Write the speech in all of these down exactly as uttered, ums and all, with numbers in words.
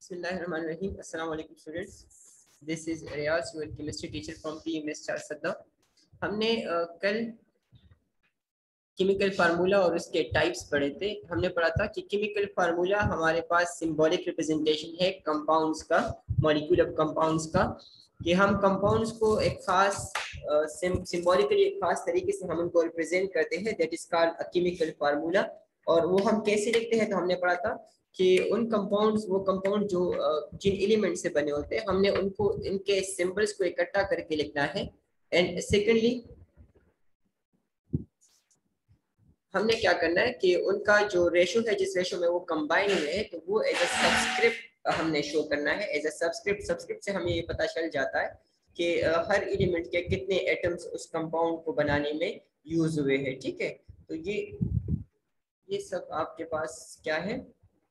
Bismillahirrahmanirrahim. Assalamu alaikum students. This is Riyaz, your chemistry teacher from P M S चार सद्दा। हमने uh, कल chemical formula और उसके टाइप्स पढ़े थे। हमने पढ़ा था कि केमिकल फार्मूला हमारे पास सिंबॉलिक रिप्रेजेंटेशन है कंपाउंड्स का, मॉलिक्यूल ऑफ कंपाउंड्स का, कि हम कंपाउंड्स को एक खास सिंबॉलिकली एक खास तरीके से हम उनको रिप्रेजेंट करते हैं, that is called a chemical formula. और वो हम कैसे लिखते हैं, तो हमने पढ़ा था कि उन कंपाउंड्स वो कंपाउंड जो जिन एलिमेंट से बने होते हैं, हमने उनको इनके सिंबल्स को इकट्ठा करके लिखना है। एंड सेकेंडली हमने क्या करना है कि उनका जो रेशो है, जिस रेशो में वो कंबाइन हुए हैं, तो वो एज अ सबस्क्रिप्ट हमने शो करना है। एज अ सबस्क्रिप्ट सबस्क्रिप्ट से हमें ये पता चल जाता है कि हर एलिमेंट के कितने एटम्स उस कंपाउंड को बनाने में यूज हुए हैं। ठीक है, तो ये ये सब आपके पास क्या है,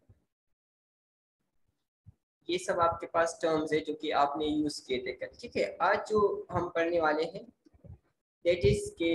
ये सब आपके पास टर्म्स है जो कि आपने यूज किए थे कल। ठीक है, आज जो हम पढ़ने वाले हैं दैट इज के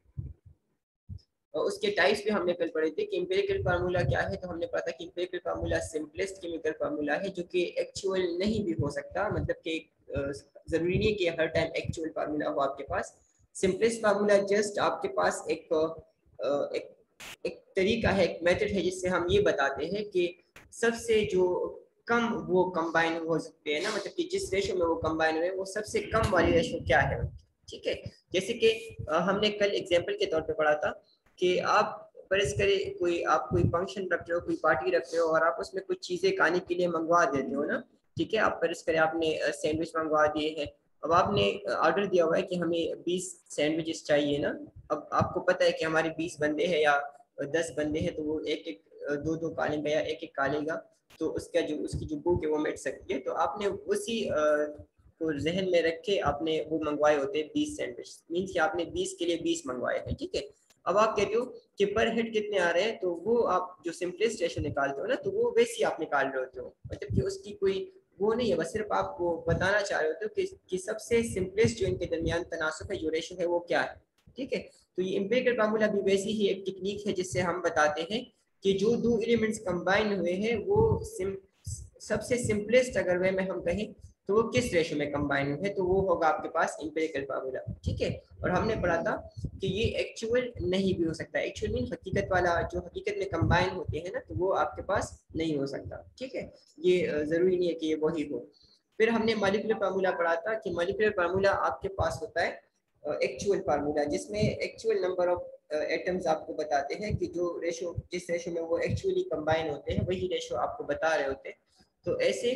उसके टाइप्स भी हमने कल पढ़े थे कि एम्पिरिकल फार्मूला क्या है। तो हमने पढ़ा था कि empirical formula simplest chemical formula है, जो कि एक्चुअल नहीं भी हो सकता, मतलब कि जरूरी नहीं है कि हर टाइम एक्चुअल फार्मूला हो आपके पास। सिंपलेस्ट फार्मूला जस्ट आपके पास एक एक एक तरीका है, एक मेथड है, जिससे हम ये बताते हैं कि सबसे जो कम वो कंबाइन हो सकते हैं ना, मतलब कि जिस रेशो में वो कंबाइन हुए वो सबसे कम वाली रेशो क्या है। ठीक है, जैसे कि हमने कल एग्जांपल के तौर पे पढ़ा था कि आप फर्ज करें कोई आप कोई फंक्शन रखते हो, कोई पार्टी रखते हो, और आप उसमें कुछ चीजें खाने के लिए मंगवा देते हो ना। ठीक है, आप फर्ज करें आपने सैंडविच मंगवा दिए हैं। अब आपने ऑर्डर दिया हुआ है कि हमें बीस सैंडविचेस चाहिए ना। अब आपको पता है कि हमारे बीस बंदे हैं या दस बंदे हैं, तो वो एक एक दो दो खा लेंगे या एक एक खा लेगा, तो उसका जो उसकी जो भूख है वो मिट सकती है। तो आपने उसी को जहन में रख के आपने वो मंगवाए होते हैं बीस सैंडविच, मीन्स कि आपने बीस के लिए बीस मंगवाए हैं। ठीक है, अब आप कहते हो कि पर हेड कितने आ रहे हैं, तो वो आप जो सिंपलेस्ट रेशो निकालते हो ना, तो वो वैसे ही आप निकाल रहे होते हो, मतलब कि उसकी कोई वो नहीं है, बस सिर्फ आपको बताना चाह रहे होते हो कि, कि सबसे सिंपलेस्ट जो इनके दरमियान तनासुब है, जो रेशो है वो क्या है। ठीक है, तो ये एम्पिरिकल फार्मूला भी वैसी ही एक टेक्निक है जिससे हम बताते हैं कि जो दो एलिमेंट्स कंबाइन हुए हैं वो सिम, सबसे सिंपलेस्ट अगर वे में हम कहें तो वो किस रेशो में कंबाइन हुए, तो वो होगा आपके पास एम्पिरिकल फार्मूला। ठीक है, और हमने पढ़ा था कि ये एक्चुअल नहीं भी हो सकता। एक्चुअल मीन हकीकत वाला, जो हकीकत में कंबाइन होते हैं ना, तो वो आपके पास नहीं हो सकता। ठीक है, ये जरूरी नहीं है कि ये वही हो। फिर हमने मॉलिक्यूलर फार्मूला पढ़ा था कि मॉलिक्यूलर फार्मूला आपके पास होता है एक्चुअल फार्मूला, जिसमें एक्चुअल नंबर ऑफ एटम्स आपको बताते हैं कि जो रेशो जिस रेशो में वो एक्चुअली कंबाइन होते हैं वही रेशो आपको बता रहे होते हैं। तो ऐसे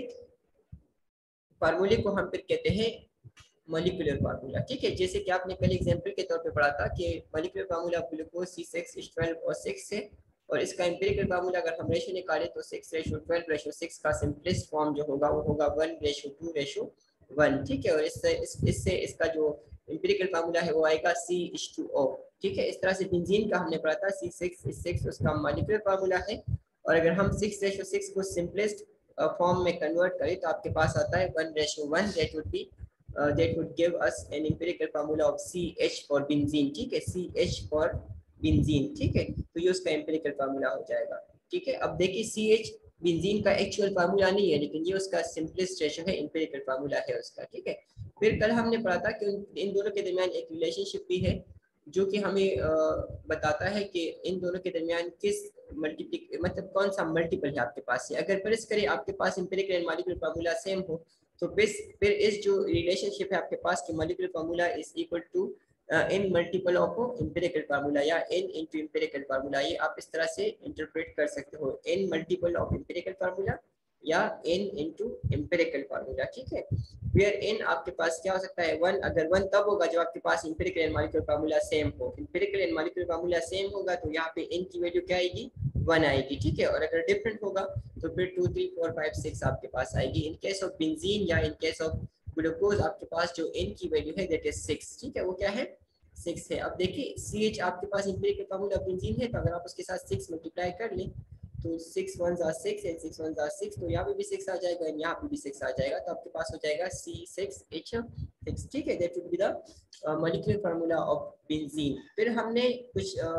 फार्मूले को हम फिर कहते हैं मॉलिक्यूलर फार्मूला। ठीक है, जैसे कि आपने कल एग्जांपल के तौर पे पढ़ा था कि molecular formula glucose C six H twelve और सिक्स है, और इसका एम्पिरिकल फार्मूला अगर हम रेशो निकालें तो six ratio twelve ratio six का सिंपलेस्ट फॉर्म जो होगा वो होगा one ratio two ratio one. ठीक है, और इससे इस, इससे इसका जो एम्पिरिकल फार्मूला है वो आएगा सी एच टू ओ। ठीक है, इस तरह से बेंजीन का हमने पढ़ा था सी सिक्स सिक्स उसका मॉलिक्यूलर फार्मूला है, और अगर हम सिक्स रेशो सिक्स को सिंपलेस्ट फॉर्म में कन्वर्ट करें तो आपके पास आता है one ratio one, that would be Uh, that would give us an empirical formula of C H for benzene। ठीक है, C H for benzene। ठीक है, तो ये उसका empirical formula हो जाएगा। ठीक है, अब देखिए C H benzene का actual formula नहीं है, लेकिन ये उसका simplest ratio है, empirical formula है उसका। ठीक है, फिर कल हमने पढ़ा था कि इन दोनों के दरमियान एक relationship भी है जो कि हमें बताता है कि इन दोनों के दरमियान किस मल्टीप्लिक मतलब कौन सा मल्टीपल है आपके पास है। अगर फर्ज करें आपके पास empirical and molecular formula same हो, तो फिर इस जो रिलेशनशिप है आपके पास कि molecular formula is equal to n multiple of empirical formula या n इनटू एम्पिरिकल फार्मूला, ये आप इस तरह से इंटरप्रेट कर सकते हो, n multiple of empirical formula या n इनटू एम्पिरिकल फार्मूला। ठीक है, वेयर n आपके पास क्या हो सकता है वन, अगर वन तब होगा जब आपके पास empirical and molecular formula same हो। Empirical and molecular formula same होगा तो यहाँ पे n की वैल्यू क्या आएगी, वन आएगी। ठीक है, और अगर डिफरेंट होगा तो फिर two three four five six आपके पास आएगी। इन केस ऑफ बेंजीन या इन केस ऑफ ग्लूकोज आपके पास जो n की वैल्यू है दैट इज सिक्स। ठीक है, वो क्या है, सिक्स है। अब देखिए C H आपके पास एम्पिरिकल फार्मूला बेंजीन है, तो अगर आप उसके साथ सिक्स मल्टीप्लाई कर लें तो सिक्स वन जा सिक्स एंड सिक्स वन जा सिक्स, तो यहाँ पे भी सिक्स आ जाएगा एंड यहाँ पे भी सिक्स आ जाएगा, तो आपके पास हो जाएगा C सिक्स H सिक्स। ठीक है, that would be the molecular formula of benzene. फिर हमने कुछ uh,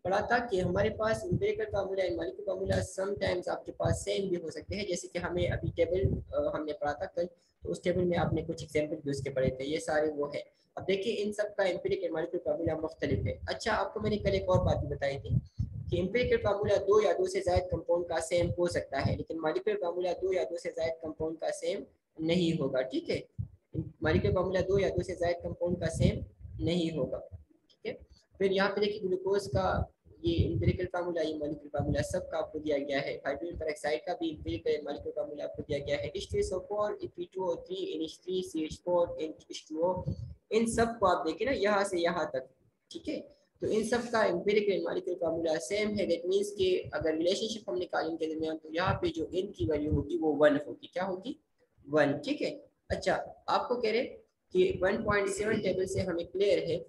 पढ़ा था कि हमारे पास empirical formula and molecular formula sometimes आपके पास सेम भी हो सकते हैं, जैसे कि हमें अभी टेबल हमने पढ़ा था कल, तो उस टेबल में आपने कुछ एग्जाम्पल भी उसके पढ़े थे, ये सारे वो है। अब देखिए इन सब का एम्पिरिकल मॉलिक्यूलर फार्मूला मुख्तलिफ है। अच्छा आपको मैंने कल एक और बात भी बताई थी कि एम्पिरिकल फार्मूला दो या दो से ज्यादा कंपाउंड का सेम हो सकता है, लेकिन मॉलिक्यूलर फार्मूला दो या दो से ज्यादा कंपाउंड का सेम नहीं होगा। ठीक है, मॉलिक्यूलर फार्मूला दो या दो से ज्यादा कंपाउंड का सेम नहीं होगा। ठीक है, फिर यहाँ पे देखिए ग्लूकोज का ये एम्पिरिकल फार्मूला, ये मॉलिक्यूलर फार्मूला सब का आपको दिया गया है। हाइड्रोजन पेरोक्साइड का भी एम्पिरिकल मॉलिक्यूलर फार्मूला आपको दिया गया है। H two S O four, P two O three, N H three, C H four, N H two O, इन सब को आप देखें ना यहाँ से यहाँ तक। ठीक है, तो इन सब का एम्पिरिकल मॉलिक्यूलर फार्मूला सेम है। दैट मींस कि अगर रिलेशनशिप हम निकालें इनके दरमियान, तो यहाँ पे जो n की वैल्यू होगी वो वन होगी। क्या होगी? वन। ठीक है, अच्छा आपको कह रहे कि वन पॉइंट सेवन टेबल से हमें क्लियर है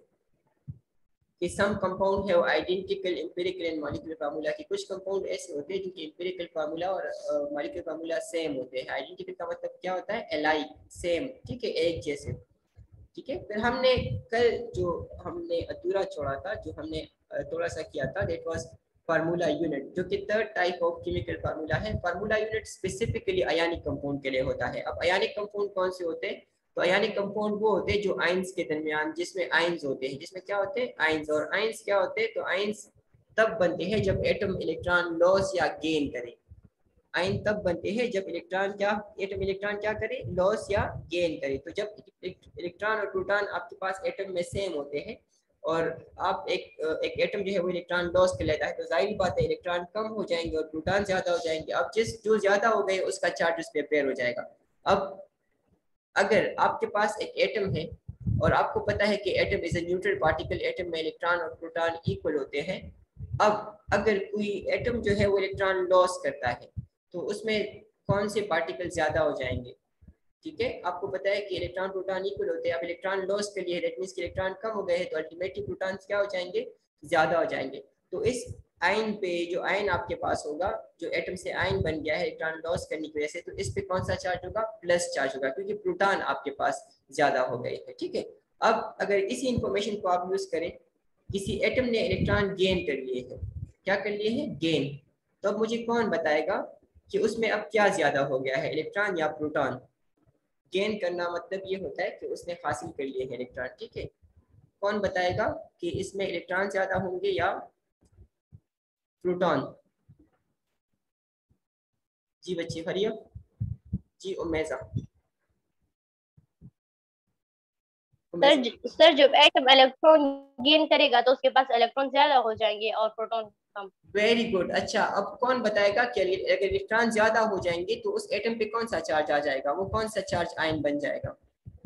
कि सम कंपाउंड है identical empirical and molecular formula की। कुछ कंपाउंड ऐसे होते हैं जो कि एम्पिरिकल फार्मूला और मॉलिक्यूलर uh, फार्मूला सेम होते हैं। आइडेंटिकल का मतलब क्या होता है? Alike, same. ठीक है, एक जैसे। ठीक है, फिर हमने कल जो हमने अधूरा छोड़ा था, जो हमने थोड़ा सा किया था, दैट वाज फार्मूला यूनिट, जो कि third type of chemical formula है। Formula unit specifically ionic compound के लिए होता है। अब आयनिक कंपाउंड कौन से होते हैं? तो आयनिक कंपाउंड वो होते हैं जो आयंस के दरमियान, जिसमें आयंस होते हैं, जिसमें क्या होते हैं? आयंस। और आयंस क्या होते हैं? तो आयंस तब बनते हैं जब एटम इलेक्ट्रॉन लॉस या गेन करे। आयन तब बनते हैं जब इलेक्ट्रॉन क्या एटम इलेक्ट्रॉन क्या करे? लॉस या गेन करे। तो जब इलेक्ट्रॉन और प्रोटॉन आपके पास एटम में सेम होते हैं और आप एक एक एटम जो है वो इलेक्ट्रॉन लॉस कर लेता है, तो जाहिर बात है इलेक्ट्रॉन कम हो जाएंगे और प्रोटॉन ज्यादा हो जाएंगे। अब जिस जो ज्यादा हो गए उसका चार्ज उस पर पेयर हो जाएगा। अब अगर आपके पास एक एटम है और आपको पता है कि atom is a neutral particle, atom में इलेक्ट्रॉन और प्रोटॉन इक्वल होते हैं। अब अगर कोई एटम जो है वो इलेक्ट्रॉन लॉस करता है, तो उसमें कौन से पार्टिकल ज्यादा हो जाएंगे? ठीक है, आपको पता है कि इलेक्ट्रॉन प्रोटॉन इक्वल होते हैं। अब इलेक्ट्रॉन लॉस के लिए दैट मींस कि इलेक्ट्रॉन कम हो गए हैं, तो अल्टीमेटली प्रोटॉन क्या हो जाएंगे? ज्यादा हो जाएंगे। तो इस आयन पे जो आयन आपके पास होगा, जो एटम से आयन बन गया है इलेक्ट्रॉन लॉस करने की वजह से, तो इस पे कौन सा चार्ज होगा? प्लस चार्ज होगा, क्योंकि प्रोटॉन आपके पास ज्यादा हो गए हैं। ठीक है, अब अगर इसी इंफॉर्मेशन को आप यूज करें, किसी एटम ने इलेक्ट्रॉन गेन कर लिए हैं, क्या कर लिए हैं? गेन। तो अब मुझे कौन बताएगा कि उसमें अब क्या ज्यादा हो गया है, इलेक्ट्रॉन या प्रोटॉन? गेन करना मतलब ये होता है कि उसने हासिल कर लिए हैं इलेक्ट्रॉन। ठीक है, कौन बताएगा कि इसमें इलेक्ट्रॉन ज्यादा होंगे या प्रोटॉन? जी बच्चे, हरिया जी, उमेजा। सर सर जब एटम इलेक्ट्रॉन गेन करेगा तो उसके पास इलेक्ट्रॉन ज्यादा हो जाएंगे और प्रोटॉन कम। Very good. अच्छा अब कौन बताएगा कि अगर इलेक्ट्रॉन ज्यादा हो जाएंगे तो उस एटम पे कौन सा चार्ज आ जाएगा? वो कौन सा चार्ज आयन बन जाएगा?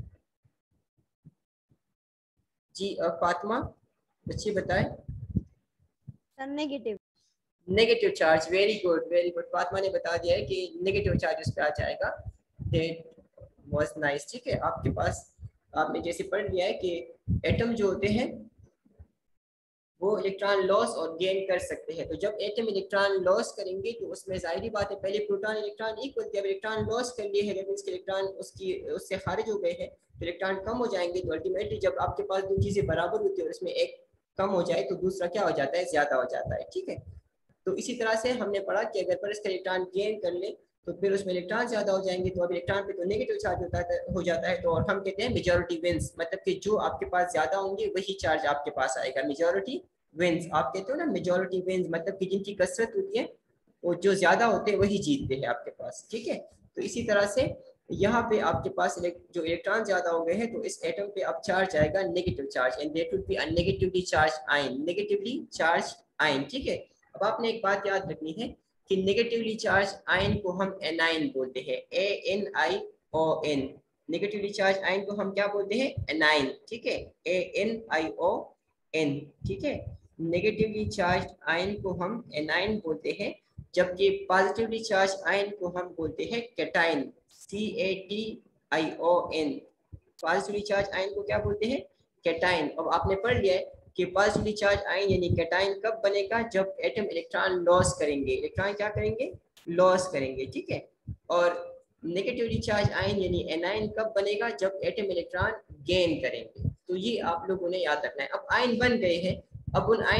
जी फातिमा बच्ची बताएं। Negative. Negative charge. Very good, very good. Fatima ने बता दिया है कि नेगेटिव चार्ज उस पे आ जाएगा। That was nice. ठीक है, आपके पास आपने जैसे पढ़ लिया है कि एटम जो होते हैं वो इलेक्ट्रॉन लॉस और गेन कर सकते हैं। तो जब एटम इलेक्ट्रॉन लॉस करेंगे तो उसमें जाहिर बात है पहले प्रोटॉन इलेक्ट्रॉन इक्वल थे, अब इलेक्ट्रॉन लॉस कर लिए हैं, मींस इलेक्ट्रॉन उसकी उससे खारिज हो गए हैं, तो इलेक्ट्रॉन कम हो जाएंगे। तो अल्टीमेटली जब आपके पास दो चीजें बराबर होती है और उसमें एक कम हो जाए तो दूसरा क्या हो जाता है? ज्यादा हो जाता है। ठीक है, तो इसी तरह से हमने पढ़ा कि अगर पर इसका इलेक्ट्रॉन गेन कर ले तो फिर उसमें इलेक्ट्रॉन ज्यादा हो जाएंगे, तो अब इलेक्ट्रॉन पे तो नेगेटिव चार्ज होता है हो जाता है। तो और हम कहते हैं मेजॉरिटी विंस, मतलब कि जो आपके पास ज्यादा होंगे वही चार्ज आपके पास आएगा। मेजॉरिटी विंस आप कहते हो ना, मेजॉरिटी विंस मतलब कि जिनकी कसरत होती है वो जो ज्यादा होते हैं वही जीतते हैं आपके पास। ठीक है, तो इसी तरह से यहाँ पे आपके पास जो इलेक्ट्रॉन ज्यादा हो गए हैं तो इस एटम पे अब चार्ज आएगा negative charge, and that would be a negatively charge ion, negatively charge ion. ठीक है, अब आपने एक बात याद रखनी है कि नेगेटिवली चार्ज आयन को हम एनाइन बोलते हैं, A N I O N. Negatively charge ion को हम क्या बोलते हैं? एनाइन। ठीक है, ए एन आई ओ एन। ठीक है, नेगेटिवली चार्ज आयन को हम एनाइन बोलते हैं, जबकि पॉजिटिवली चार्ज आयन को हम बोलते हैं cation, C A T I O N. Positively charge ion को क्या बोलते हैं? कैटाइन। अब आपने पढ़ लिया है कि पॉजिटिवली चार्ज आयन यानी कैटाइन कब बनेगा? जब एटम इलेक्ट्रॉन लॉस करेंगे। इलेक्ट्रॉन क्या करेंगे? लॉस करेंगे। ठीक है, और नेगेटिवली चार्ज आयन यानी एनाइन कब बनेगा? जब एटम इलेक्ट्रॉन गेन करेंगे। तो ये आप लोगों ने याद रखना है। अब आयन बन गए हैं, अब उन आयन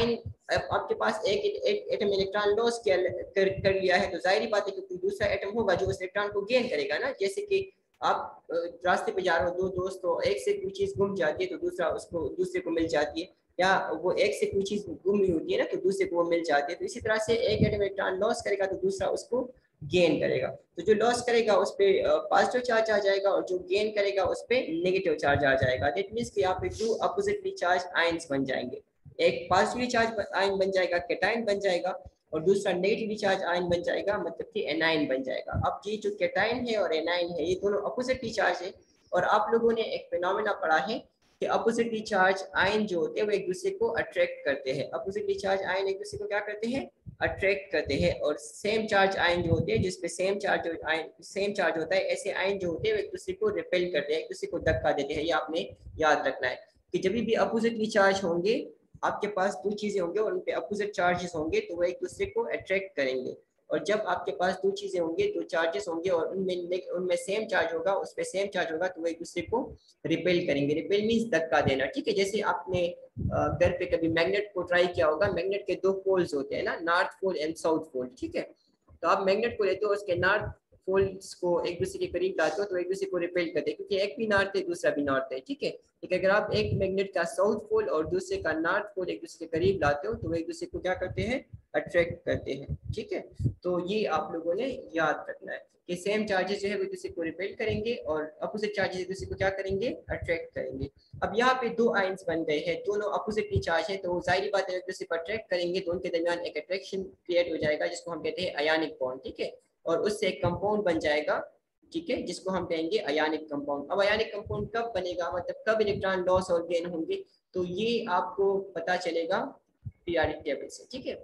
अब आपके पास एक, एक एटम इलेक्ट्रॉन लॉस कर, कर, कर लिया है तो जाहिर बात है कि कोई दूसरा एटम होगा जो उस इलेक्ट्रॉन को गेन करेगा ना। जैसे कि आप रास्ते पे जा रहे हो, दो दोस्त हो, एक से कोई चीज गुम जाती है तो दूसरा उसको दूसरे को मिल जाती है, या वो एक से कोई चीज गुम हुई होती है ना तो दूसरे को वो मिल जाती है। तो इसी तरह से एक एटम इलेक्ट्रॉन लॉस करेगा तो दूसरा उसको गेन करेगा। तो जो लॉस करेगा उस पर पॉजिटिव चार्ज आ जाएगा और जो गेन करेगा उस पर नेगेटिव चार्ज आ जाएगा। दैट मीन्स कि यहाँ पे टू अपोजिटली चार्ज आयंस बन जाएंगे। एक पॉजिटिवली चार्ज आयन बन जाएगा कैटायन बन जाएगा, और दूसरा नेगेटिवली चार्ज आयन बन जाएगा मतलब कि एनायन बन जाएगा। अब ये जो कैटायन है और एनायन है ये दोनों अपोजिटली चार्ज है, और आप लोगों ने एक फिनोमेना पढ़ा है कि अपोजिटली चार्ज आयन जो होते हैं वो एक दूसरे को अट्रैक्ट करते हैं। अपोजिटली चार्ज आयन एक दूसरे को क्या करते हैं, अट्रैक्ट करते हैं, और सेम चार्ज आयन जो होते हैं जिसपे same charge ion same charge होता है, ऐसे आयन जो होते हैं वो एक दूसरे को रिपेल करते हैं, एक दूसरे को धक्का देते हैं। ये आपने याद रखना है कि जब भी अपोजिटली चार्ज होंगे आपके पास दो चीजें होंगे और उन पे अपोजिट चार्जेस होंगे तो वो एक दूसरे को अट्रैक्ट करेंगे, और जब आपके पास दो चीजें होंगे, दो चार्जेस होंगे और उनमें उनमें सेम चार्ज होगा, उस पे सेम चार्ज होगा तो वो एक दूसरे को रिपेल करेंगे। रिपेल मींस धक्का देना, ठीक है। जैसे आपने घर पे कभी मैग्नेट को ट्राई किया होगा, मैग्नेट के दो पोल्स होते हैं ना, north pole and south pole, ठीक है। तो आप मैग्नेट को लेते हो, उसके नॉर्थ पोल्स को एक दूसरे के करीब लाते हो तो एक दूसरे को रिपेल करते हैं क्योंकि एक भी नॉर्थ है दूसरा भी नॉर्थ है, ठीक है। लेकिन अगर आप एक मैग्नेट का साउथ पोल और दूसरे का नॉर्थ पोल एक दूसरे के करीब लाते हो तो वो एक दूसरे को क्या करते हैं, अट्रैक्ट करते हैं, ठीक है। तो ये आप लोगों ने याद रखना है कि सेम चार्जेस जो है वो एक दूसरे को रिपेल करेंगे और अपोजिट चार्जेस एक दूसरे को क्या करेंगे, अट्रैक्ट करेंगे। अब यहाँ पे दो आयंस बन गए हैं, दोनों अपोजिटली चार्ज है तो जाहिर बात है एक दूसरे को अट्रैक्ट करेंगे तो उनके दरमियान एक अट्रैक्शन क्रिएट हो जाएगा जिसको हम कहते हैं आयनिक बॉन्ड, ठीक है। और उससे एक कंपाउंड बन जाएगा, ठीक है, जिसको हम कहेंगे आयनिक कंपाउंड। अब आयनिक कंपाउंड कब बनेगा, मतलब कब इलेक्ट्रॉन लॉस और गेन होंगे, तो ये आपको पता चलेगा पीरियोडिक टेबल से, ठीक है।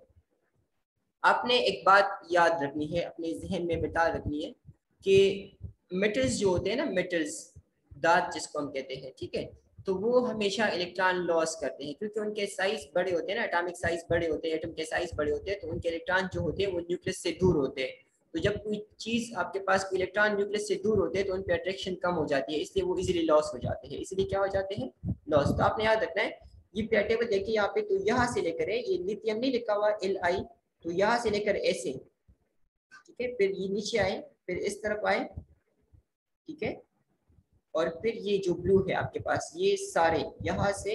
आपने एक बात याद रखनी है, अपने जहन में बिठा रखनी है कि मेटल्स जो होते हैं ना, मेटल्स धात जिसको हम कहते हैं, ठीक है, तो वो हमेशा इलेक्ट्रॉन लॉस करते हैं क्योंकि उनके साइज बड़े होते हैं ना, एटॉमिक साइज बड़े होते हैं, एटम के साइज बड़े होते हैं, तो उनके इलेक्ट्रॉन जो होते हैं वो न्यूक्लियस से दूर होते हैं। तो जब कोई चीज आपके पास कोई इलेक्ट्रॉन न्यूक्लियस से दूर होते हैं तो उन पर अट्रैक्शन कम हो जाती है, इसलिए वो इजीली लॉस हो जाते हैं। इसलिए क्या हो जाते हैं, लॉस। तो आपने याद रखना है ये पीरियोडिक टेबल देखिए यहाँ पे, तो यहाँ से लेकर है ये लिथियम नहीं लिखा हुआ एल आई, तो यहाँ से लेकर ऐसे, ठीक है, फिर ये नीचे आए, फिर इस तरफ आए, ठीक है, और फिर ये जो ब्लू है आपके पास ये सारे यहाँ से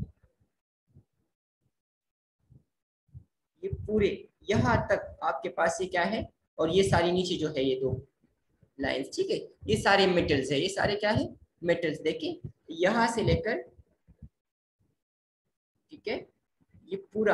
ये पूरे यहाँ तक आपके पास ये क्या है, और ये सारी नीचे जो है ये दो लाइंस, ठीक है, ये सारे मेटल्स है, ये सारे क्या है, मेटल्स। देखिए यहाँ से लेकर, ठीक है, ये पूरा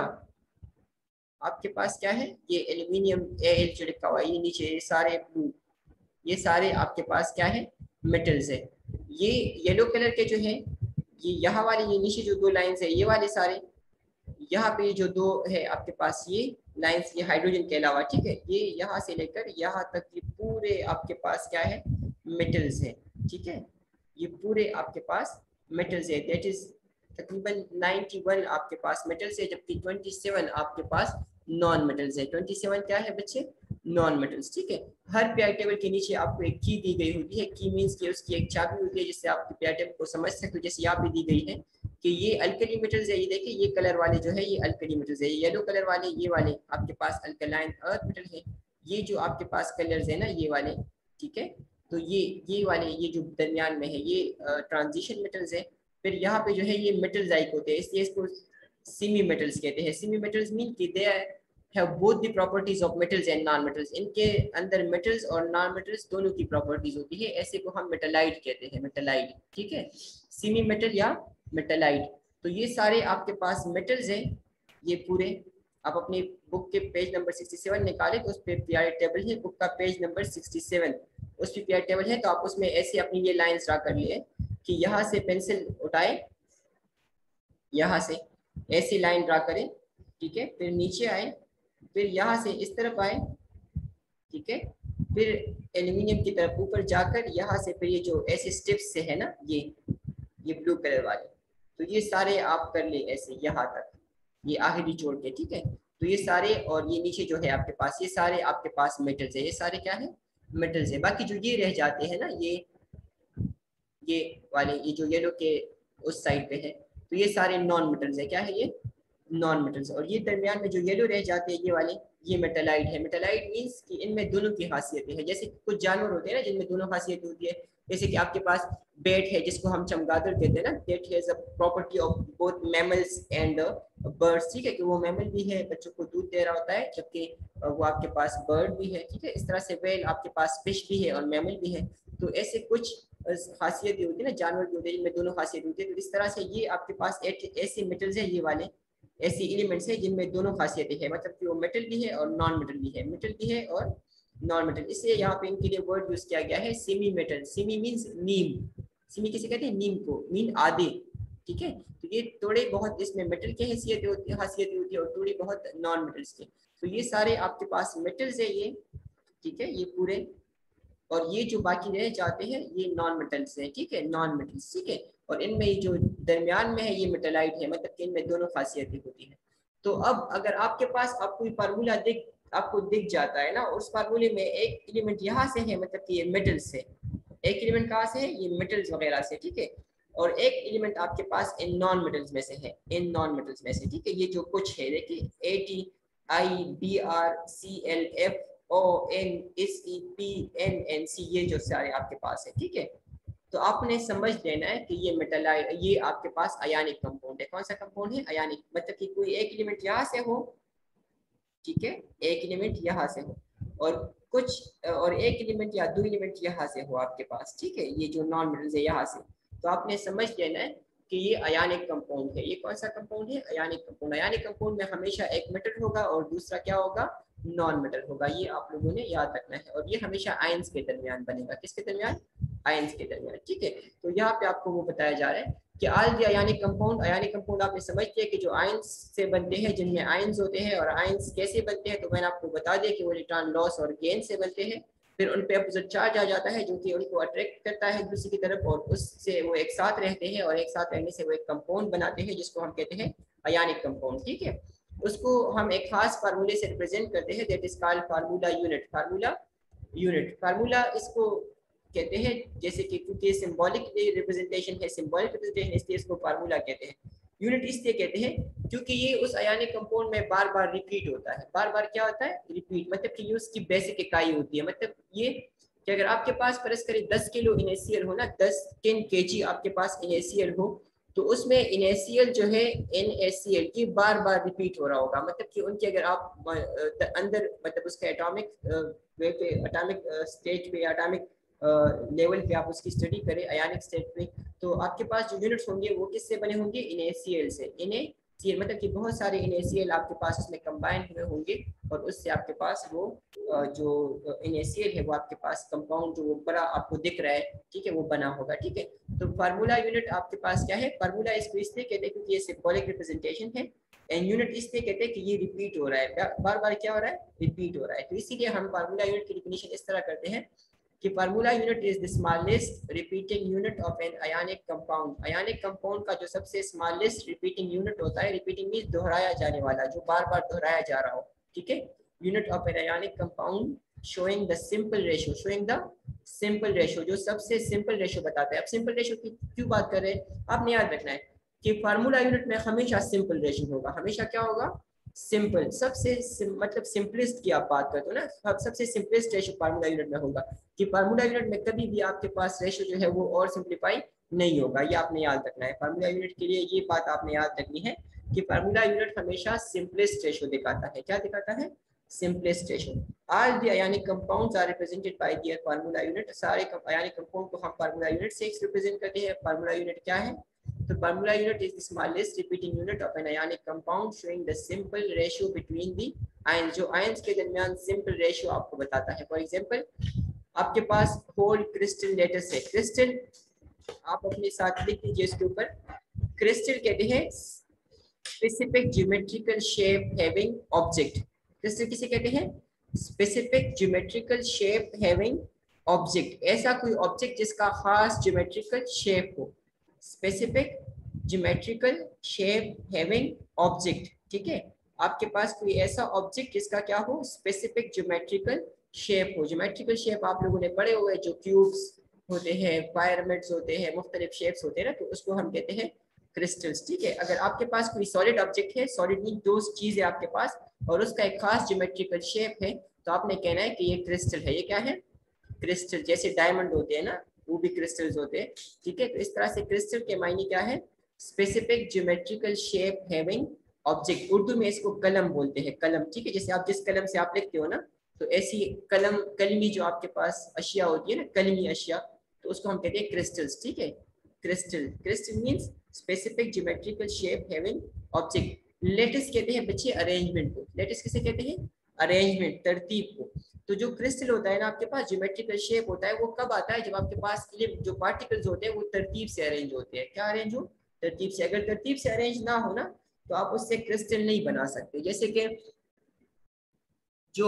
आपके पास क्या है, ये एल्यूमिनियम एल जो लिखा हुआ है, ये नीचे ये सारे ब्लू, ये सारे आपके पास क्या है, मेटल्स है। ये येलो कलर के जो है ये यहाँ वाले, ये नीचे जो दो लाइंस है ये वाले सारे, यहाँ पे जो दो है आपके पास ये लाइंस, ये हाइड्रोजन के अलावा, ठीक है, ये यहाँ से लेकर यहाँ तक ये पूरे आपके पास क्या है, मेटल्स है, ठीक है, ये पूरे आपके पास मेटल्स है। दैट इज तकरीबन इक्यानवे आपके पास मेटल्स है, जबकि सत्ताईस आपके पास नॉन मेटल्स है। सत्ताईस क्या है बच्चे, नॉन मेटल्स, ठीक है। हर पीरियोडिक टेबल के नीचे आपको एक की दी गई होती है, की मींस कि उसकी एक चाबी होती है जिससे आप पीरियोडिक टेबल को समझ सकते हो। जैसे यहाँ पे दी गई है कि ये अल्कली मेटल्स है, ये देखिए ये कलर वाले जो है ये अल्कली मेटल्स है, येलो कलर वाले ये वाले आपके पास अल्कलाइन अर्थ मेटल है, ये जो आपके पास कलर्स है ना ये वाले, ठीक है, तो ये ये वाले ये जो दरमियान में है ये ट्रांजिशन मेटल्स है। फिर यहाँ पे जो है ये मेटल जाइक होते हैं, इसलिए इसको सेमी मेटल्स कहते हैं। सेमी मेटल्स मीन कि दे have both the properties of metals and non metals, इनके अंदर मेटल्स और नॉन मेटल्स दोनों की प्रॉपर्टीज होती है, ऐसे को हम मेटालाइट कहते हैं, मेटालाइट, ठीक है, सेमी मेटल या मेटालाइट। तो ये सारे आपके पास मेटल्स हैं, ये पूरे आप अपनी बुक के पेज नंबर सड़सठ निकाले तो उस पर पीरियोडिक टेबल है, बुक का पेज नंबर सड़सठ उस पर पीरियोडिक टेबल है। तो आप उसमें ऐसे अपनी ये लाइंस ड्रा कर लिए कि यहाँ से पेंसिल उठाए, यहाँ से ऐसी लाइन ड्रा करें, ठीक है, फिर नीचे आए, फिर यहाँ से इस तरफ आए, ठीक है, फिर एल्यूमिनियम की तरफ ऊपर जाकर यहाँ से फिर ये जो ऐसे स्टेप्स से है ना ये ये ब्लू कलर वाले, तो ये सारे आप कर ले ऐसे यहाँ तक, ये आखिरी छोड़ के, ठीक है। तो ये सारे और ये नीचे जो है आपके पास ये सारे आपके पास मेटल्स है, ये सारे क्या है, मेटल्स है। बाकी जो ये रह जाते हैं ना ये ये वाले, ये जो येलो के उस साइड पे है, तो ये सारे नॉन मेटल्स है। क्या है ये, नॉन मेटल्स। और ये दरमियान में जो येलो रह जाते हैं ये वाले, ये मेटालाइट है। मेटालाइट मींस कि इनमें दोनों की खासियतें हैं। जैसे कुछ जानवर होते हैं ना जिनमें दोनों खासियतें होती है, जैसे कि आपके पास बेट है जिसको हम चमगादड़ कहते हैं ना, that has a property of both mammals and birds, ठीक है, कि वो मैमल भी है, बच्चों को दूध दे रहा होता है, जबकि वो आपके पास बर्ड भी है, ठीक है। इस तरह से वेल आपके पास फिश भी है और मैमल भी है। तो ऐसे कुछ खासियतें होती है ना जानवर की होती है जिनमें दोनों खासियत होती है। तो इस तरह से ये आपके पास ऐसे मेटल्स है, ये वाले ऐसी एलिमेंट्स है जिनमें दोनों खासियतें हैं, मतलब कि वो मेटल भी है और नॉन मेटल भी है, मेटल भी है और नॉन मेटल। इसलिए यहाँ पे इनके लिए वर्ड यूज किया गया है सेमी मेटल। सेमी मींस नीम, सेमी किसे कहते हैं, नीम को, मीन आधे, ठीक है। तो ये थोड़े बहुत इसमें मेटल की हैसियत होती है, खासियत होती है, और थोड़ी बहुत नॉन मेटल्स के। तो ये सारे आपके पास मेटल्स है ये, ठीक है, ये पूरे। और ये जो बाकी रह जाते हैं ये नॉन मेटल्स हैं, ठीक है, नॉन मेटल्स, ठीक है। और इनमें जो दरमियान में है ये मेटालाइट है, मतलब कि इनमें दोनों खासियतें होती हैं। तो अब अगर आपके पास अब कोई फार्मूला दिख आपको दिख जाता है ना, उस फार्मूले में एक एलिमेंट यहाँ से है, मतलब कि ये मेटल्स से, एक एलिमेंट कहाँ से है, ये मेटल्स वगैरह से, ठीक है। और एक एलिमेंट आपके पास इन नॉन मेटल्स में से है, इन नॉन मेटल्स में से, ठीक है। ये जो कुछ है देखिए, A T I B R C L F O N S E P N N C, ये जो सारे आपके पास है, ठीक है। तो आपने समझ लेना है कि ये मेटालाइट, ये आपके पास आयनिक कंपाउंड है। कौन सा कंपाउंड है, आयनिक, मतलब कि कोई एक एलिमेंट यहाँ से हो, ठीक है, एक एलिमेंट यहाँ से हो, और कुछ और एक एलिमेंट या दो एलिमेंट यहाँ से हो आपके पास, ठीक है, ये जो नॉन मेटल्स है यहाँ से। तो आपने समझ लेना है कि ये आयनिक कंपाउंड है। ये कौन सा कंपाउंड है, आयनिक कंपाउंड। आयनिक कंपाउंड में हमेशा एक मेटल होगा और दूसरा क्या होगा, नॉन मेटल होगा। ये आप लोगों ने याद रखना है। और ये हमेशा आयंस के दरमियान बनेगा, किसके दरमियान, आयंस के दरमियान, ठीक है। तो यहाँ पे आपको वो बताया जा रहा है कि all the ionic compound, ionic compound आपने समझ लिया कि जो आयंस से बनते हैं, जिनमें आयंस होते हैं। और आयंस कैसे बनते हैं, तो मैंने आपको बता दिया कि वो इलेक्ट्रॉन लॉस और गेन से बनते हैं। फिर उन पे अपोजिट चार्ज आ जाता है जो कि उनको अट्रैक्ट करता है दूसरी की तरफ, और उससे वो एक साथ रहते हैं, और एक साथ रहने से वो एक कंपाउंड बनाते हैं जिसको हम कहते हैं आयनिक कंपाउंड, ठीक है। उसको हम एक खास फार्मूले से रिप्रेजेंट करते हैं, that is called formula unit. Formula unit, formula इसको कहते हैं, जैसे कि क्योंकि सिंबॉलिक रिप्रेजेंटेशन है, सिंबॉलिक रिप्रेजेंटेशन, इसलिए इसको फार्मूला कहते हैं। यूनिट इसलिए कहते हैं क्योंकि ये उस आयनिक कंपाउंड में बार बार रिपीट होता है। बार बार क्या होता है, रिपीट, मतलब कि ये उसकी बेसिक इकाई होती है। मतलब ये कि अगर आपके पास फर्ज करें दस किलो इनेसियल हो ना, दस टेन केजी आपके पास इनेसियल हो, तो उसमें इनेसियल जो है एन एस सी एल की बार बार रिपीट हो रहा होगा। मतलब कि उनके अगर आप अंदर, मतलब उसके एटॉमिक वे पे, एटॉमिक स्टेज पे, एटॉमिक लेवल पे आप उसकी स्टडी करें आयनिक स्टेट पे, तो आपके पास जो यूनिट्स होंगे वो किससे बने होंगे, इनेसियल से। इनेसियल मतलब कि बहुत सारे इनेसियल आपके पास उसमें कंबाइन हुए होंगे, और उससे आपके पास वो जो इनेसियल है वो आपके पास कंपाउंड जो बड़ा आपको दिख रहा है, ठीक है, वो बना होगा, ठीक है। तो फार्मूला यूनिट आपके पास क्या है, फार्मूला इसको इसलिए कहते हैं क्योंकि ये सिंबॉलिक रिप्रेजेंटेशन है, एंड यूनिट इसलिए कहते हैं कि ये रिपीट हो रहा है, बार बार क्या हो रहा है, रिपीट हो रहा है। तो इसीलिए हम फार्मूला यूनिट की डेफिनेशन इस तरह करते हैं कि formula unit is the smallest repeating unit of an ionic compound. Ionic compound का जो सबसे स्मॉलेस्ट रिपीटिंग यूनिट होता है, रिपीटिंग मींस दोहराया जाने वाला, जो बार बार दोहराया जा रहा हो, ठीक है, unit of an ionic compound showing the simple ratio, showing the simple ratio, जो सबसे सिंपल रेशियो बताता है। अब सिंपल रेशियो की क्यों बात कर रहे हैं, आपने याद रखना है कि फार्मूला यूनिट में हमेशा सिंपल रेशियो होगा, हमेशा क्या होगा, सिंपल, सबसे सिम, मतलब सिंपलेस्ट की आप बात करते हो ना, सबसे सिंपलेस्ट रेशियो फार्मूला यूनिट में होगा, कि फार्मूला यूनिट में कभी भी आपके पास रेशियो जो है वो और सिंप्लीफाई नहीं होगा। ये आपने याद रखना है, फार्मूला यूनिट के लिए ये बात आपने याद रखनी है कि फार्मूला यूनिट हमेशा सिंपलेस्ट रेशियो दिखाता है। क्या दिखाता है, simplest ratio. All the ionic compounds are represented by their formula unit. सारे आयनिक कंपाउंड को हम फार्मूला यूनिट से रिप्रेजेंट करते हैं। फार्मूला यूनिट क्या है, तो formula unit is the smallest repeating unit of an ionic compound showing the simple ratio between the ions, जो आयंस के दरमियान सिंपल रेशियो आपको बताता है। फॉर एग्जांपल आपके पास होल क्रिस्टल लेटस है, क्रिस्टल आप अपने साथ लिख लीजिए इसके ऊपर, क्रिस्टल कहते हैं specific geometrical shape having object. Crystal किसे कहते हैं, specific geometrical shape having object, ऐसा कोई ऑब्जेक्ट जिसका खास ज्योमेट्रिकल शेप हो, specific geometrical shape having object, ठीक है। आपके पास कोई ऐसा ऑब्जेक्ट जिसका क्या हो, स्पेसिफिक ज्योमेट्रिकल शेप हो। ज्योमेट्रिकल शेप आप लोगों ने पढ़े हुए, जो क्यूब्स होते हैं, पिरामिड्स होते हैं, मुख्तलिफ शेप्स होते हैं ना, तो उसको हम कहते हैं क्रिस्टल्स, ठीक है। अगर आपके पास कोई सॉलिड ऑब्जेक्ट है, सॉलिड मीन दो चीज है आपके पास और उसका एक खास ज्योमेट्रिकल शेप है, तो आपने कहना है कि ये क्रिस्टल है। ये क्या है? क्रिस्टल। जैसे डायमंड होते हैं ना, वो भी क्रिस्टल्स होते हैं, ठीक है। तो इस तरह से क्रिस्टल के मायने क्या है? Specific geometrical shape having object. Urdu में इसको कलम बोलते हैं, कलम, ठीक है। जैसे आप जिस कलम से आप लिखते हो ना, तो ऐसी कलम, कलमी जो आपके पास अशिया होती है ना, कलमी अशिया, तो उसको हम कहते हैं क्रिस्टल्स, ठीक है। Crystal, crystal means specific geometrical shape having object. Lattice कहते हैं बच्चे अरेंजमेंट को। लेटिस किसे कहते हैं? अरेंजमेंट, तरतीब को। तो जो क्रिस्टल होता है ना आपके पास, ज्योमेट्रिकल शेप होता है, वो कब आता है? जब आपके पास जो पार्टिकल्स होते हैं वो तरतीब से अरेंज होते हैं। क्या अरेंज हो? तरतीब से। अगर तरतीब से अरेंज ना हो ना, तो आप उससे क्रिस्टल नहीं बना सकते। जैसे कि जो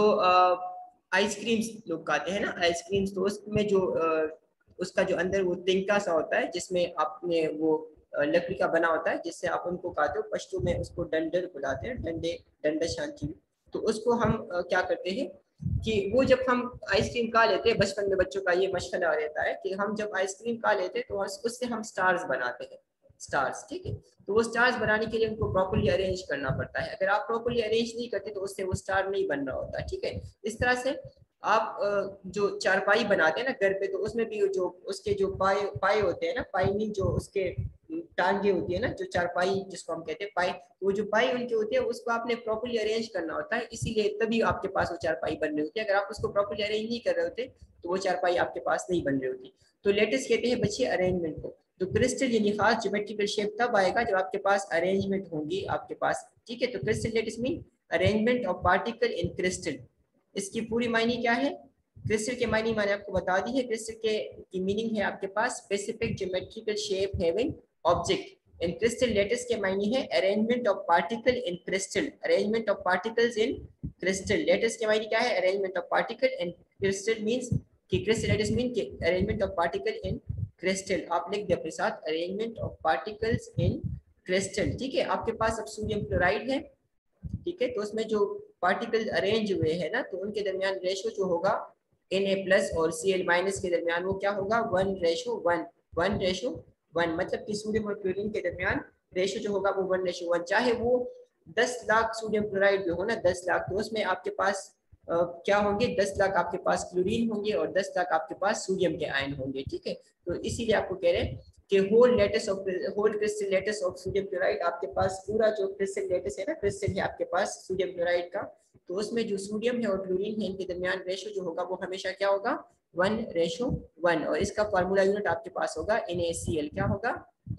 आइसक्रीम्स लोग खाते हैं ना, आइसक्रीम्स, तो उसमें जो आ, उसका जो अंदर वो तिनका सा होता है, जिसमें आपने वो लकड़ी का बना होता है, जिससे आप उनको खाते हो। पश्तो में उसको डंडर बुलाते हैं, डंडे, डंडा शांति। तो उसको हम आ, क्या करते हैं कि वो जब हम आइसक्रीम खा लेते हैं, बचपन में बच्चों का ये मशगला रहता है कि हम जब आइसक्रीम खा लेते हैं तो उससे हम स्टार्स बनाते हैं, स्टार्स, ठीक है। तो वो स्टार्स बनाने के लिए उनको प्रॉपर्ली अरेंज करना पड़ता है। अगर आप प्रॉपर्ली अरेंज नहीं करते तो उससे वो स्टार नहीं बन रहा होता, ठीक है। इस तरह से आप जो चारपाई बनाते हैं ना घर पे, तो उसमें भी जो उसके जो पाए पाए होते हैं ना, पाई मीन जो उसके टांगे होती है ना, जो चारपाई जिसको हम कहते हैं पाई, वो जो पाई उनकी होती है उसको आपने प्रॉपर्ली अरेंज करना होता है, इसीलिए तभी आपके पास वो चारपाई बन रही होती है। अगर आप उसको प्रॉपर्ली अरेंज नहीं कर रहे होते तो वो चारपाई आपके पास नहीं बन रही होती। तो लेटेस्ट कहते हैं बच्चे अरेंजमेंट को। तो क्रिस्टल यानी खास ज्योमेट्रिकल शेप तब आएगा जब आपके पास अरेंजमेंट होगी आपके पास, ठीक है। तो crystal lattice mean arrangement of particle in crystal. इसकी पूरी मायने क्या है? क्रिस्टल के मायने मैंने आपको बता दी है। क्रिस्टल के की मीनिंग है आपके पास specific geometrical shape having object. इन क्रिस्टल लेटेस्ट के मायने है arrangement of particle in crystal, arrangement of particles in crystal. Lattice के मायने क्या है? Arrangement of particle in crystal means कि क्रिस्टल लेटेस्ट मीन कि arrangement of particle in crystal. आप लिख दिया अपने साथ, arrangement of particles in crystal, ठीक है। आपके पास अब सोडियम क्लोराइड है, ठीक है। तो उसमें जो पार्टिकल अरेंज हुए हैं ना, तो उनके दरमियान रेशो जो होगा Na प्लस और Cl माइनस के दरमियान, वो क्या होगा? One ratio one, one ratio one. मतलब कि सोडियम और क्लोरीन के दरमियान रेशो जो होगा वो वन रेशो वन। चाहे वो दस लाख सोडियम क्लोराइड जो हो ना, दस लाख, तो उसमें आपके पास आ, क्या होंगे? दस लाख आपके पास क्लोरीन होंगे और दस लाख आपके पास सोडियम के आयन होंगे, ठीक है। तो इसीलिए आपको कह रहे हैं कि whole lattice of whole crystal lattice of sodium chloride, आपके पास पूरा जो क्रिस्टल लेटेस है ना, क्रिस्टल है आपके पास सोडियम क्लोराइड का, तो उसमें जो सोडियम है और क्लोरीन है, इनके दरमियान रेशो जो होगा वो हमेशा क्या होगा? One ratio one. और इसका फार्मूला यूनिट आपके पास होगा NaCl। क्या होगा?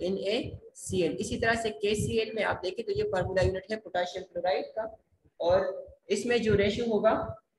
NaCl। इसी तरह से KCl में आप देखें तो ये फार्मूला यूनिट है पोटेशियम क्लोराइड का, और इसमें जो रेशो होगा